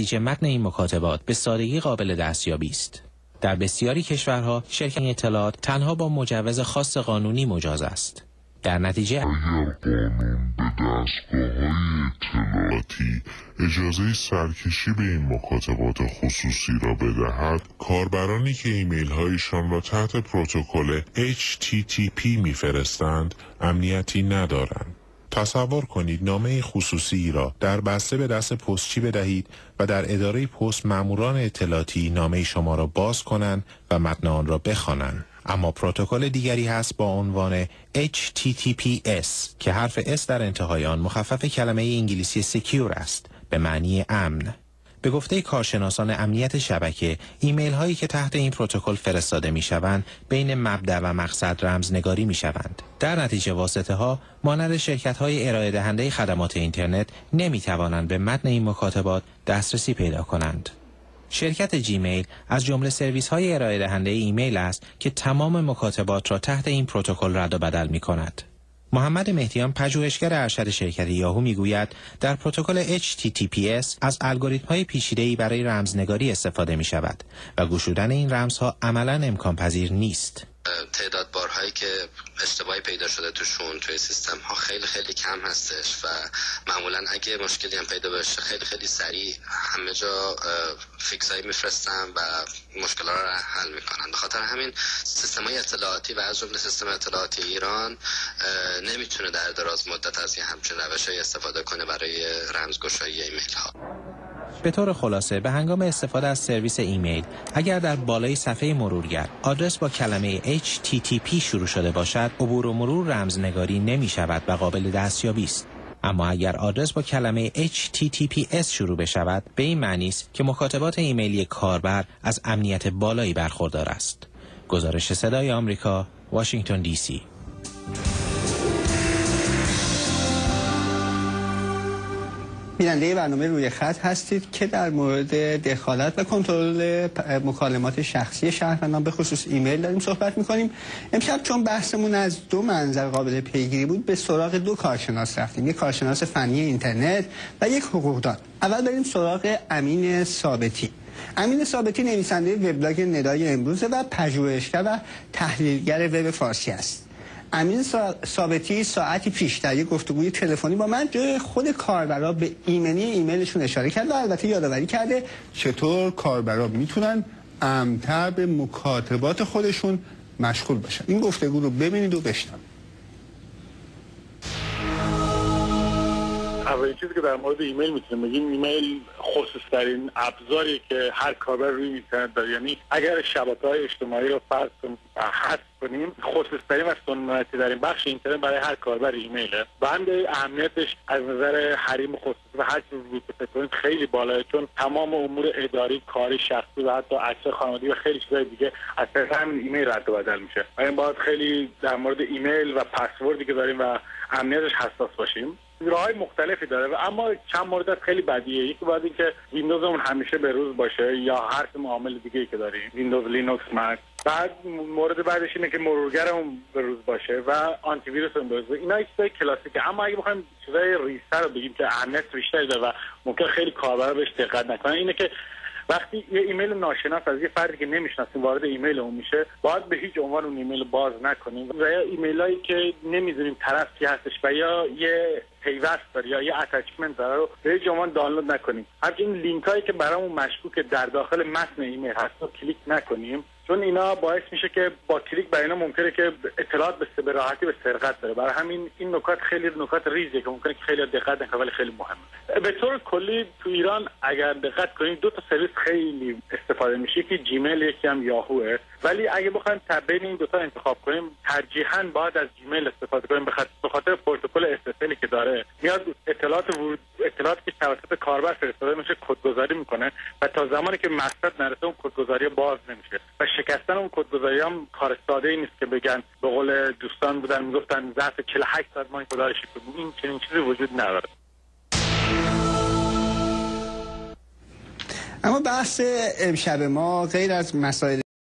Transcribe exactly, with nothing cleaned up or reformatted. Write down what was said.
نتیجه متن این مکاتبات به سادگی قابل دستیابی است. در بسیاری کشورها شرکت اطلاعات تنها با مجوز خاص قانونی مجاز است. در نتیجه اگر قانون به دستگاه‌های اطلاعاتی اجازه سرکشی به این مکاتبات خصوصی را بدهد، کاربرانی که ایمیل‌هایشان را تحت پروتکل اچ تی تی پی می‌فرستند امنیتی ندارند. تصور کنید نامه خصوصی را در بسته به دست پستچی بدهید و در اداره پست ماموران اطلاعاتی نامه شما را باز کنند و متن آن را بخوانند. اما پروتکل دیگری هست با عنوان اچ تی تی پی اس که حرف اس در انتهای آن مخفف کلمه انگلیسی سکیور است به معنی امن. به گفته کارشناسان امنیت شبکه، ایمیل هایی که تحت این پروتکل فرستاده می شوند بین مبدأ و مقصد رمزنگاری می شوند. در نتیجه واسطه ها مانند شرکت های ارائه دهنده خدمات اینترنت نمی توانند به متن این مکاتبات دسترسی پیدا کنند. شرکت جیمیل از جمله سرویس های ارائه دهنده ایمیل است که تمام مکاتبات را تحت این پروتکل رد و بدل می کند. محمد مهدیان پژوهشگر ارشد شرکت یاهو میگوید در پروتکل اچ تی تی پی اس از الگوریتم‌های پیچیده‌ای برای رمزنگاری استفاده می شود و گشودن این رمزها عملاً امکان پذیر نیست. تعداد بارهایی که اشتباهی پیدا شده توشون توی سیستم ها خیلی خیلی کم هستش و معمولا اگه مشکلی هم پیدا بشه خیلی خیلی سریع همه جا فیکس هایی میفرستن و مشکل ها رو حل میکنن. به خاطر همین سیستم های اطلاعاتی و از جمله سیستم اطلاعاتی ایران نمیتونه در دراز مدت از این همچین روش های استفاده کنه برای رمزگشایی ایمیل ها. به طور خلاصه به هنگام استفاده از سرویس ایمیل اگر در بالای صفحه مرورگر آدرس با کلمه اچ تی تی پی شروع شده باشد، عبور و مرور رمزنگاری نمی شود و قابل دستیابی است. اما اگر آدرس با کلمه اچ تی تی پی اس شروع بشود، به این معنی است که مکاتبات ایمیلی کاربر از امنیت بالایی برخوردار است. گزارش صدای آمریکا، واشنگتن دی سی. بیننده برنامه روی خط هستید که در مورد دخالت و کنترل مکالمات شخصی شهروندان به خصوص ایمیل داریم صحبت می‌کنیم. امشب چون بحثمون از دو منظر قابل پیگیری بود به سراغ دو کارشناس رفتیم، یک کارشناس فنی اینترنت و یک حقوقدان. اول بریم سراغ امین ثابتی. امین ثابتی نویسنده وبلاگ ندای امروز و پژوهشگر و تحلیلگر وب فارسی است. امین ثابتی ساعتی پیش در یک گفتگوی تلفنی با من جای خود کاربرا به ایمنی ایمیلشون اشاره کرد و البته یادآوری کرده چطور کاربرا میتونن امن‌تر به مکاتبات خودشون مشغول باشن. این گفتگو رو ببینید و بشنوید. اولین چیزی که در مورد ایمیل میتونیم بگیم، ایمیل خصوصی‌ترین ابزاری که هر کاربر روی اینترنت داره. یعنی اگر شبکه‌های اجتماعی رو فرض کنیم حذف کنیم، خصوصی‌ترین و سنتی در این بخش اینترنت برای هر کاربر ایمیله. و همین اهمیتش از نظر حریم خصوصی و هر چیزی که فکر کنید خیلی بالاه، چون تمام امور اداری، کاری، شخصی و حتی عکس خانوادگی و خیلی چیزای دیگه از طریق همین ایمیل رد و بدل میشه. و این باید خیلی در مورد ایمیل و پسوردی که داریم و امنیتش حساس باشیم. راه‌های مختلفی داره و اما چند مورد خیلی بدیه. یکی باید این که ویندوزمون همیشه به روز باشه یا هر معامل دیگه‌ای که داریم، ویندوز، لینوکس، مک. بعد مورد بعدش اینه که مرورگرمون به روز باشه و آنتی ویروسمون به روز. اینا چیزای کلاسیکه. اما اگه بخوایم چیزای ریزتر رو بگیم که اهمیت بیشتری داره و ممکن خیلی کاربرا بهش دقت نکنن، اینه که وقتی یه ایمیل ناشناس از یه فردی که نمیشناسیم وارد ایمیل اون میشه، باید به هیچ عنوان اون ایمیل باز نکنیم و یا ایمیلایی که نمیدونیم طرف کی هستش و یا یه پیوست داره یا یه اتچمنت داره رو به هیچ عنوان دانلود نکنیم. همچنین لینک هایی که برامون مشکوکه در داخل متن ایمیل هست رو کلیک نکنیم، چون اینا باعث میشه که با کلیک بر اینا ممکنه که اطلاعات به راحتی به سرقت بره. برای همین این نکات خیلی نکات ریزیه که ممکنه که خیلی دقت نکنه، ولی خیلی مهمه. به طور کلی تو ایران اگر دقت کنید دو تا سرویس خیلی استفاده میشه، یکی جیمیل، یکی هم یاهوه. ولی اگه بخوایم بین این دو تا انتخاب کنیم، ترجیحاً باید از جیمیل استفاده کنیم به خاطر پروتکل اس اس ال که داره. میاد اطلاعات ورود اطلاعاتی که توسط کاربر فرستاده میشه کدگذاری میکنه و تا زمانی که مقصد نرسه اون کدگذاری باز نمیشه و شکستن اون کدگذاری هم کار ساده ای نیست که بگن به قول دوستان بودن میگفتن ظرف چهل و هشت ساعت ما این کدا رو شکستیم. این چنین چیزی وجود نداره. اما بحث امشب ما غیر از مسائل